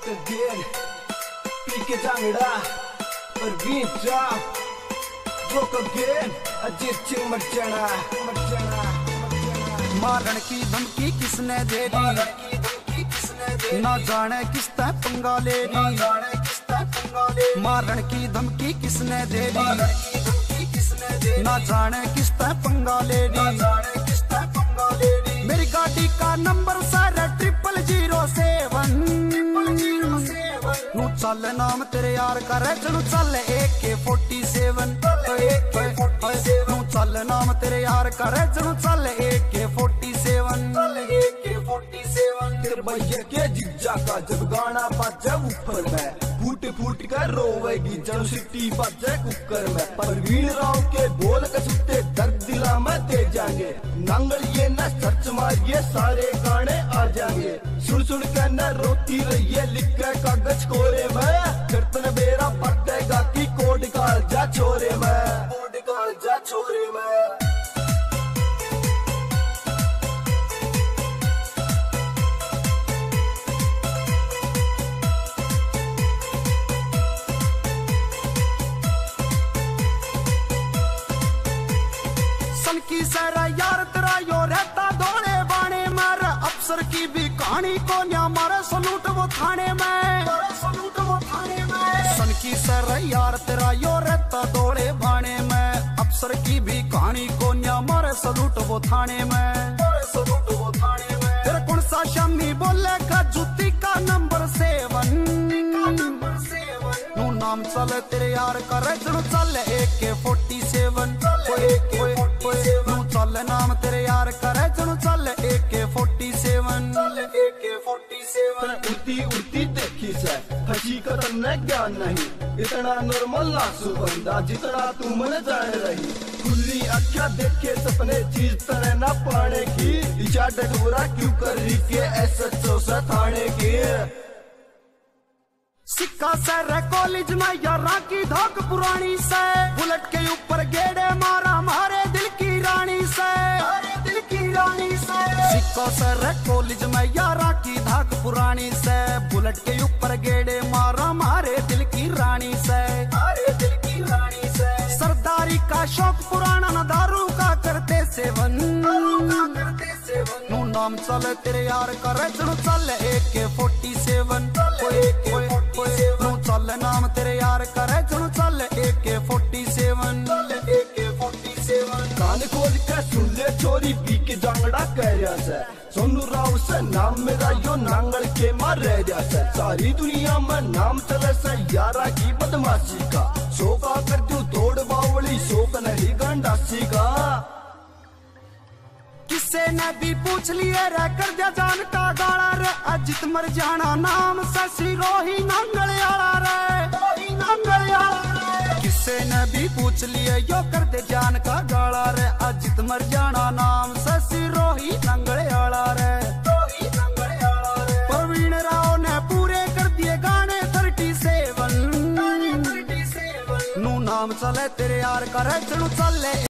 again, पीके जांगड़ा और बीचा रोक again, अजीत सिंह मर्चना मारण की धमकी किसने दे दी, ना जाने किस तरह पंगा ले दी। मारण की धमकी किसने दे दी, ना जाने किस तरह पंगा ले दी। मेरी गाड़ी का नंबर सारा 0007। नू चल नाम तेरे यार का रचनू चल AK-47। नू चल नाम तेरे यार का रचनू चल AK-47। तेरे भैया के जिज्जा का जब गाना बाजे ऊपर में फूट फूट कर रोवेगी जब सिटी बाजे कुकर में। परवीन राव के बोल कसुते दर्द दिला में दे जाएंगे, नांगल ये न सर्च मारिए सारे गाने आ जाएंगे। सुन सुन के न रोती रहिए लिख के कागज कोरे में, कीर्तन बेरा पटेगा की कोड काल जा छोरे में, कोड काल जा छोरे में। सन की सारा यार तेरा यो रहता दौड़े बाणे मार, अफसर की भी कहानी को न्या मारे सलूट वो थाने में। सन की सारा यार तेरा यो रहता दौड़े बाणे में, अफसर की भी कहानी को न्या मारे सलूट वो थाने में। तेरा कौन सा शामी बोले का जूती का नंबर 7। नू नाम चल तेरे यार का रचनू चल AK-47। नू चल नाम तेरे यार का रचनू चल AK-47। उड़ती उड़ती देखी से हकीकत न ज्ञान नहीं, इतना नॉर्मल नासू बंदा जितना तुम न जान रही। खुली अखिया देखे सपने चीज तरह न पाने की, इच्छा डोरा क्यों कर रही के SHO से थाने की। सिक्का सर कॉलेज में यारा की धाक पुरानी से, बुलेट के ऊपर गेड़े मारा हमारे दिल की रानी से। सिक्का सर कॉलेज में यारा की धाक पुरानी से, बुलेट के ऊपर गेड़े मारा हमारे दिल की रानी से। सरदारी का शौक पुराना न दारू का करते सेवन। नू नाम चल तेरे यार का रचनू चल AK-47। नू चल नाम तेरे यार का रचनू चल AK-47। कान खोल के सुन ले चोरी पीके जांगड़ा कह रहा से, सोनू राव से नाम मेरा यो नांगल के मार रह जा से। सारी दुनिया में नाम चले से यारा की बदमाशी का, शोका कर दू तोड़ बावली शोक नहीं गंडासी का। किसे ने भी पूछ लिए रे कर दिया जान का गाड़ा रे, अजित मर जाना नाम ससी रोही नांगल आला रे। किसे ने भी पूछ लिए यो कर दे जान का गाड़ा रे, अजित मर जाना नाम ससी रोही नांगल आला रे। परवीन राव ने पूरे कर दिए गाने 37। नू नाम चले तेरे यार का रचनू चले